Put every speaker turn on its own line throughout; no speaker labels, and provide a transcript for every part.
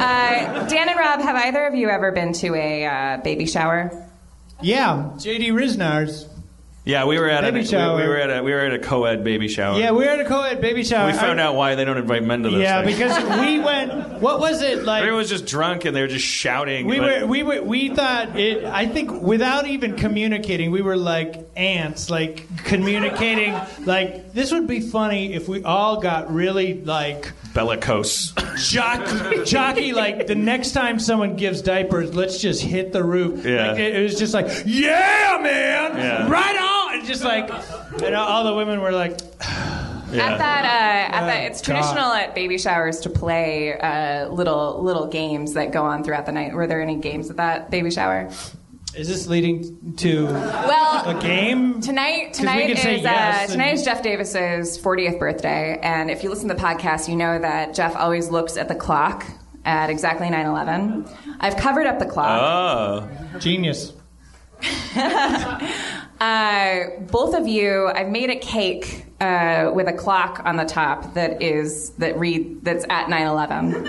Dan and Rob, have either of you ever been to a baby shower?
Yeah, J.D. Riznar's.
Yeah, we were at
baby shower.
we were at a co-ed baby shower.
Yeah, we were at a co-ed baby shower.
We found out why they don't invite men to those things.
Because we went. What was it like?
Everyone was just drunk and they were just shouting.
We thought it. I think without even communicating, we were like ants, like communicating. Like this would be funny if we all got really like
bellicose.
Jockey, like the next time someone gives diapers, let's just hit the roof.
Yeah.
Like, it was just like, yeah, man,
yeah.
right on. It's just like, and all the women were like.
Yeah. It's traditional at baby showers to play little games that go on throughout the night. Were there any games at that baby shower?
Is this leading to a game?
Tonight is Jeff Davis's 40th birthday, and if you listen to the podcast, you know that Jeff always looks at the clock at exactly 9:11. I've covered up the clock.
Oh, genius.
Both of you, I've made a cake with a clock on the top that's at 9/11.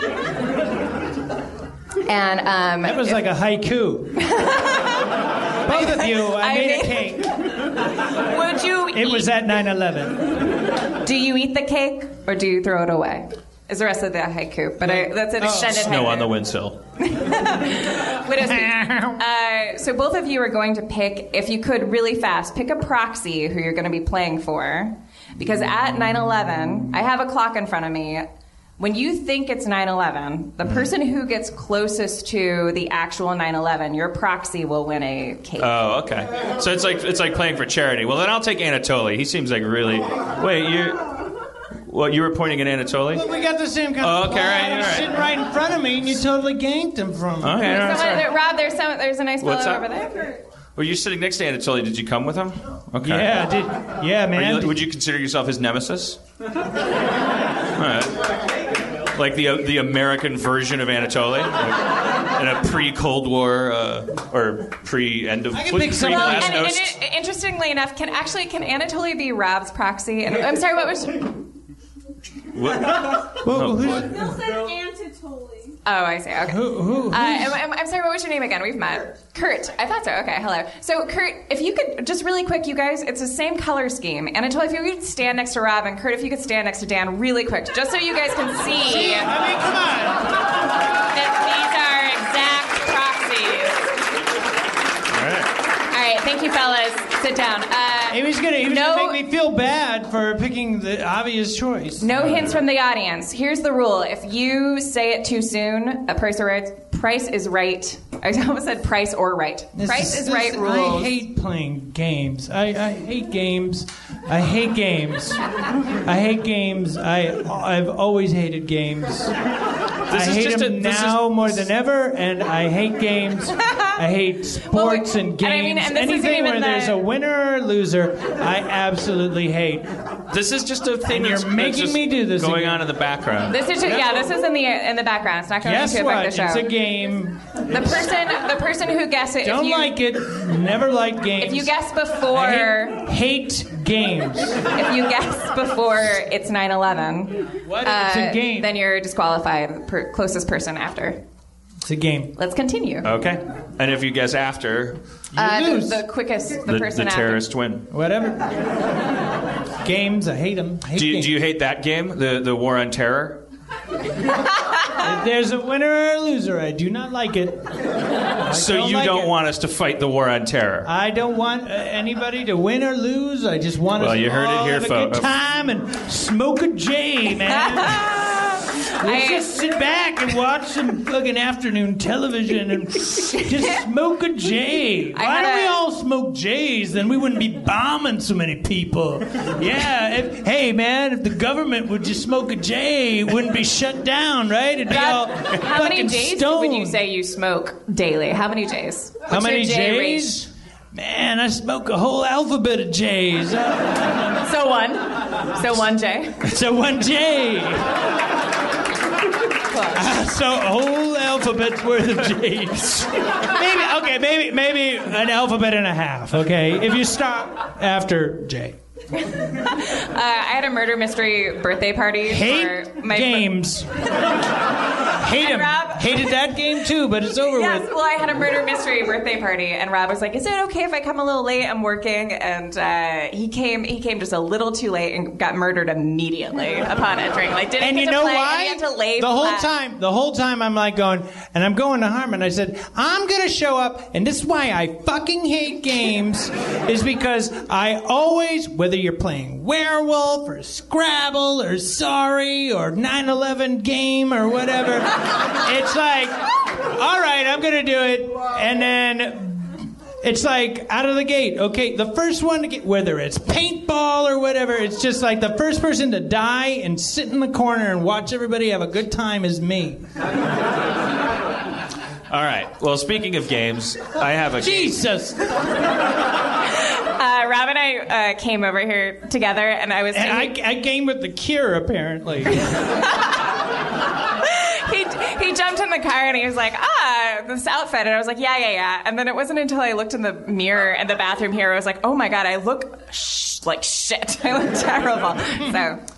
And
that was like a haiku. Both of you, I made a cake.
Would you?
It was at 9/11.
Do you eat the cake or do you throw it away? Is the rest of the haiku, but that's an extended
snow
haiku.
on the windsill.
So both of you are going to pick, if you could really fast, pick a proxy who you're going to be playing for. Because at 9/11, I have a clock in front of me. When you think it's 9/11, the person who gets closest to the actual 9/11, your proxy will win a cake.
Oh, okay. So it's like playing for charity. Well, then I'll take Anatoly. He seems like really. Wait, you were pointing at Anatoly?
Well, we got the same kind of
okay, right.
Sitting right in front of me, and you totally ganked him from me.
Okay,
Rob, there's a nice fellow over there.
Well, you're sitting next to Anatoly. Did you come with him? Okay.
Yeah, man.
Would you consider yourself his nemesis? All right. Like the American version of Anatoly? Like in a pre-Cold War or pre-end of... pre-Glass Nost?
Interestingly enough, can Anatoly be Rob's proxy? And, I'm sorry, what was...
What?
Bill said Anatoly. Oh, I see. Okay.
Who?
I'm sorry, what was your name again? We've met. Kurt. I thought so. Okay, hello. So, Kurt, if you could, just really quick, you guys, it's the same color scheme. Anatoly, if you could stand next to Rob, and Kurt, if you could stand next to Dan really quick, just so you guys can see.
I mean, come on.
That these are exact proxies.
All right.
All right, thank you, fellas. Sit down.
He was gonna make me feel bad for picking the obvious choice.
No hints from the audience. Here's the rule: if you say it too soon, Price is Right. I almost said Price or Right. Price is Right rules.
I hate playing games. I hate games. I hate games. I hate games. I've always hated games. I hate them now more than ever, and I hate games. I hate sports and games. Anything where there's a winner or loser, I absolutely hate.
This is just a thing.
And you're making me do this
going
again.
on in the background.
This is this is in the background. It's not going to affect the show.
It's a game.
The person who guesses it.
Like it. Never liked games.
If you guess before,
I hate games.
If you guess before it's 9/11,
it's a game.
Then you're disqualified. Closest person after.
It's a game.
Let's continue.
Okay. And if you guess after,
you lose.
The quickest, the person
the
after.
terrorists win.
Whatever. Games, I hate them.
Do you hate that game, the War on Terror?
If there's a winner or a loser, I do not like it.
So you don't want us to fight the War on Terror?
I don't want anybody to win or lose. I just want us
you heard it here,
have a good time and smoke a J, man. Let's just sit back and watch some fucking afternoon television and just smoke a J. Why don't we all smoke J's? Then we wouldn't be bombing so many people. Yeah. Hey, man, if the government would just smoke a J, it wouldn't be shut down, right? It'd be all
How many J's would you say you smoke daily? How many J's?
How many J's? Man, I smoke a whole alphabet of J's.
So one J.
So one J. So a whole alphabet's worth of J's. Maybe an alphabet and a half. Okay, if you stop after J.
I had a murder mystery birthday party
for my games. Hated that game too, but it's over
Yes,
with.
well, I had a murder mystery birthday party, and Rob was like, "Is it okay if I come a little late? I'm working." And he came just a little too late and got murdered immediately upon entering. Like, didn't
And
get
you
to
know
play,
why?
And he had to lay
the
flat.
whole time I'm like going, and I'm going to Harmon. I said, I'm gonna show up, and this is why I fucking hate games, is because I always, whether you're playing Werewolf or Scrabble or Sorry or 9/11 game or whatever, it's like, all right, I'm gonna do it, and then. It's like out of the gate. Okay, the first one to get, whether it's paintball or whatever, it's just like the first person to die and sit in the corner and watch everybody have a good time is me.
All right. Well, speaking of games, I have a
Jesus.
Rob and I came over here together, and I was.
And I came with the cure, apparently.
He jumped in the car and he was like, this outfit. And I was like, yeah. And then it wasn't until I looked in the mirror in the bathroom here, I was like, oh my God, I look like shit. I look terrible. So